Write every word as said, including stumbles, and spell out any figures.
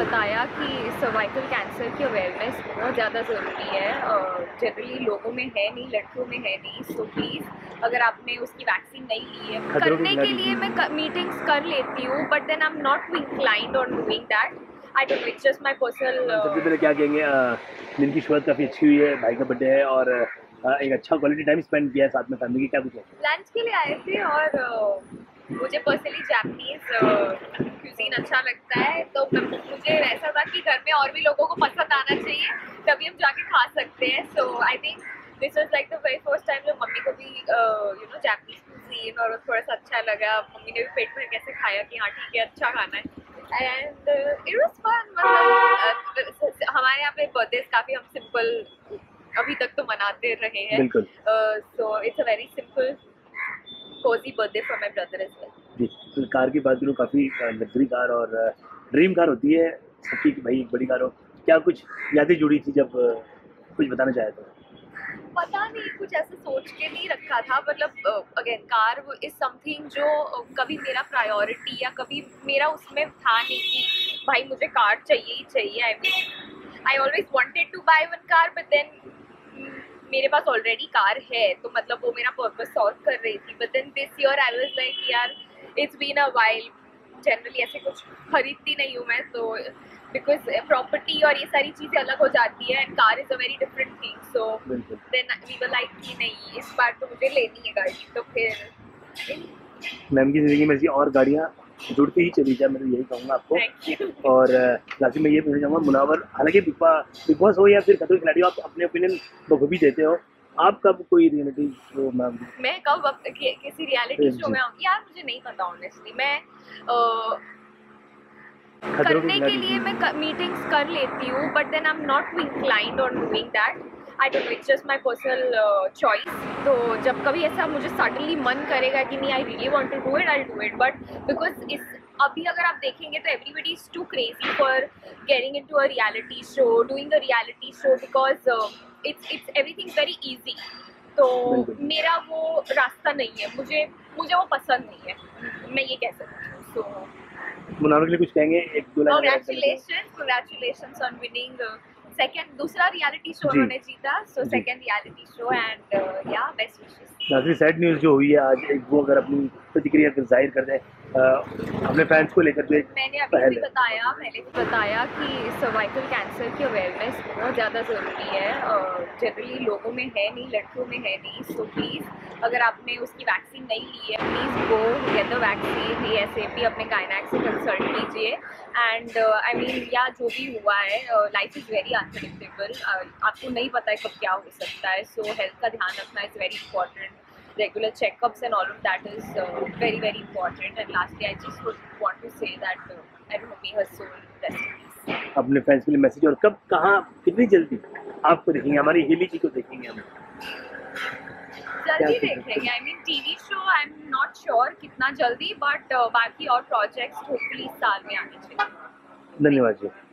बताया कि cervical cancer की अवेयरनेस बहुत ज़्यादा ज़रूरी है। जनरली लोगों में है नहीं, लड़कियों में है नहीं। सो प्लीज़ अगर आपने उसकी वैक्सीन नहीं ली है, करने के लिए मैं मीटिंग्स कर लेती हूँ, but then I am not inclined on doing that. I don't know, it's just my personal. सबसे पहले क्या कहेंगे, दिन की शुरुआत काफ़ी अच्छी हुई है, भाई का बर्थडे है और आ, एक अच्छा क्वालिटी टाइम स्पेंड किया है साथ में फैमिली की, क्या कुछ है? लंच के लिए आए थे और uh, मुझे पर्सनली जापानीज क्यूजीन अच्छा लगता है, तो मुझे ऐसा था कि घर में और भी लोगों को पसंद आना चाहिए, तभी हम जाके खा सकते हैं। So I think this was like the very first time जब मम्मी को भी यू नो जापानीज क्यूजीन और थोड़ा सा अच्छा लगा। मम्मी ने भी पेट भर कैसे खाया कि हाँ ठीक है, अच्छा खाना है। And it was fun. मतलब uh, हमारे यहाँ पे बर्थडे काफ़ी हम सिंपल अभी तक तो मनाते रहे हैं। बिल्कुल। So it's a very simple cozy birthday for my brother as well. जी, तो कार की बात करूँ, काफ़ी लग्जरी कार और ड्रीम कार होती है सबकी कि भाई एक बड़ी कार हो। क्या कुछ यादें जुड़ी थी जब कुछ बताना चाहे तो? पता नहीं, कुछ ऐसे सोच के नहीं रखा था। मतलब अगेन कार इज समथिंग जो uh, कभी मेरा प्रायोरिटी या कभी मेरा उसमें था नहीं कि भाई मुझे कार चाहिए ही चाहिए। I mean I always wanted to buy one car, but then मेरे पास ऑलरेडी कार है, तो मतलब वो मेरा पर्पस सॉल्व कर रही थी। But then this year I was like यार it's been a while, generally ऐसे कुछ खरीदती नहीं हूँ मैं, तो बिकॉज प्रॉपर्टी और ये सारी चीज़ें अलग हो जाती है and car is a very different thing. So then we were like कि नहीं, इस बार तो मुझे लेनी है गाड़ी। तो फिर मैम की ज़िंदगी में ऐसी और गाड़ियाँ जुड़ती ही चली जाए, मैं तो यही कहूँगा आपको। और लास्ट मैं ये पूछना चाहूँगा, मुनावर हालांकि बिग बिग बॉस हो या फिर खतरों के खिलाड़ी हो, आप अपने ओपिनियन बखूबी देते हो। आप कब कोई रियलिटी शो मैम? मैं कब अब किसी रियलिटी शो में आऊँगी यार, मुझे नहीं पता ऑनेस्टली। मैं uh, करने के लिए मैं मीटिंग्स कर लेती हूँ, but then I am not inclined on doing that. I don't know, it's just my personal choice. तो जब कभी ऐसा मुझे सडनली मन करेगा कि नहीं I really want to do it, I do it. But because इस अभी अगर आप देखेंगे तो everybody is too crazy for getting into a reality show, doing a reality show, because it's it's everything very easy. तो मेरा वो रास्ता नहीं है, मुझे मुझे वो पसंद नहीं है, मैं ये कह सकती हूँ। सो मुनावर के लिए कुछ कहेंगे? एक दो line. Congratulations, congratulations on winning uh, second दूसरा रियलिटी शो उन्होंने जीता। So second reality show and या बेस्ट विशेस। नाज़रीन, सैड न्यूज़ जो हुई है आज, एक वो अगर अपनी प्रतिक्रिया अगर जाहिर कर दें अपने फैंस को लेकर। जो मैंने अभी भी बताया पहले भी बताया कि सर्वाइकल कैंसर की अवेयरनेस बहुत ज़्यादा ज़रूरी है। जनरली लोगों में है नहीं, लड़कियों में है नहीं। सो प्लीज़ अगर आपने उसकी वैक्सीन नहीं ली है, please go get the vaccine A S A P. अपने गायनेक से कंसल्ट कीजिए। एंड आई मीन या जो भी हुआ है, लाइफ इज़ वेरी अनप्रेडिक्टेबल, आपको नहीं पता है कब क्या हो सकता है। सो हेल्थ का ध्यान रखना is very important. Regular checkups and all of that is uh, very very important. And lastly, I just would want to say that uh, I don't know, may her soul rest in peace. अपने fans के लिए message, और कब कहाँ कितनी जल्दी आपको देखेंगे, हमारी हिली जी को देखेंगे हम? जल्दी देखेंगे। I mean TV show I am not sure कितना जल्दी, बट uh, बाकी और प्रोजेक्ट्स होपफुली इस साल में आने चाहिए। धन्यवाद जी।